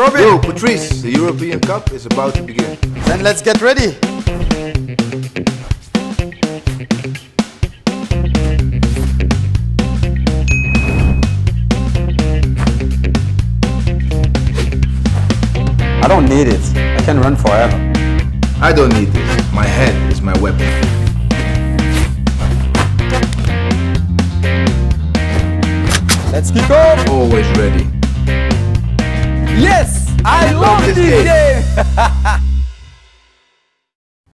Robin. Yo, Patrice, the European Cup is about to begin. Then let's get ready. I don't need it. I can run forever. I don't need this. My head is my weapon. Let's kick off. Always ready. Yes, I love this game.